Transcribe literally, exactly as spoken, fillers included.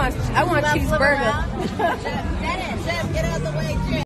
want I want cheeseburger. Chef, get out the way, Chef.